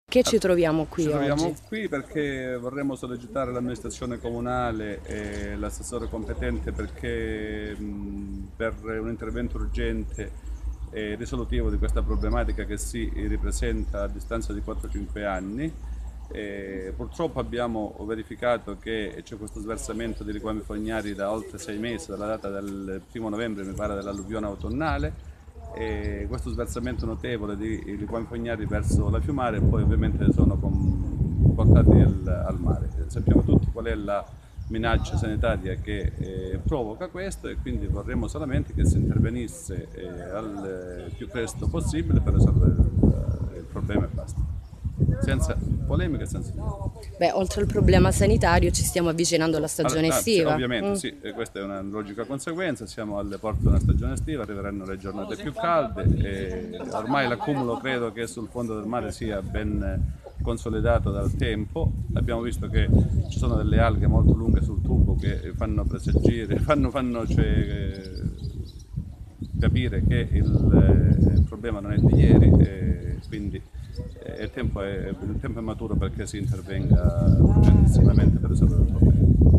Che ci troviamo qui Ci troviamo oggi? qui perché vorremmo sollecitare l'amministrazione comunale e l'assessore competente perché per un intervento urgente e risolutivo di questa problematica che si ripresenta a distanza di 4-5 anni. Purtroppo abbiamo verificato che c'è questo sversamento di liquami fognari da oltre 6 mesi, dalla data del 1° novembre, mi pare, dell'alluvione autunnale, e questo sversamento notevole di liquami fognari verso la Fiumare e poi ovviamente sono portati al mare. Sappiamo tutti qual è la minaccia sanitaria che provoca questo e quindi vorremmo solamente che si intervenisse al più presto possibile per risolvere il problema e basta. Senza polemiche, senza niente. Beh, oltre al problema sanitario ci stiamo avvicinando alla stagione Sì, estiva. ovviamente sì, questa è una logica conseguenza, siamo alle porte di una stagione estiva, arriveranno le giornate più calde e ormai l'accumulo credo che sul fondo del mare sia ben consolidato dal tempo. Abbiamo visto che ci sono delle alghe molto lunghe sul tubo che fanno presagire, capire che il problema non è di ieri e quindi il tempo è maturo perché si intervenga urgentissimamente per risolvere il problema.